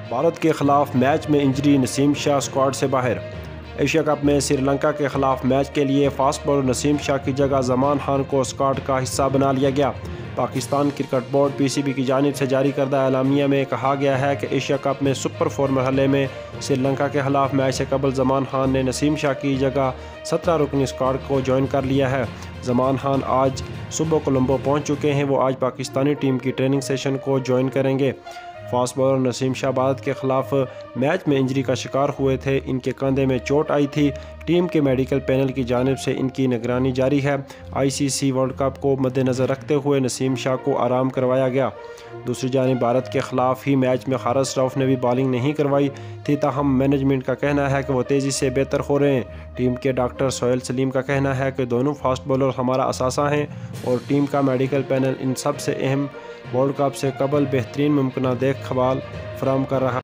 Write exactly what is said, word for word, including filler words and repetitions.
भारत के खिलाफ मैच में इंजरी, नसीम शाह स्क्वाड से बाहर। एशिया कप में श्रीलंका के खिलाफ मैच के लिए फास्ट बॉलर नसीम शाह की जगह जमान खान को स्क्वाड का हिस्सा बना लिया गया। पाकिस्तान क्रिकेट बोर्ड पीसीबी की जानिब से जारी करदा एलामिया में कहा गया है कि एशिया कप में सुपर फोर मरहले में श्रीलंका के खिलाफ मैच से कबल जमान खान ने नसीम शाह की जगह सत्रह रुकनी स्क्वाड को ज्वाइन कर लिया है। जमान खान आज सुबह कोलंबो पहुंच चुके हैं। वो आज पाकिस्तानी टीम की ट्रेनिंग सेशन को ज्वाइन करेंगे। फास्ट बॉलर नसीम शाह भारत के खिलाफ मैच में इंजरी का शिकार हुए थे। इनके कंधे में चोट आई थी। टीम के मेडिकल पैनल की जानिब से इनकी निगरानी जारी है। आईसीसी वर्ल्ड कप को मद्देनज़र रखते हुए नसीम शाह को आराम करवाया गया। दूसरी जानिब भारत के खिलाफ ही मैच में हारिस रऊफ ने भी बॉलिंग नहीं करवाई थी, ताहम मैनेजमेंट का कहना है कि वो तेज़ी से बेहतर हो रहे हैं। टीम के डॉक्टर सोहेल सलीम का कहना है कि दोनों फास्ट बॉलर हमारा असासा हैं और टीम का मेडिकल पैनल इन सब से अहम वर्ल्ड कप से कबल बेहतरीन मुमकिन देखभाल फराहम कर रहा है।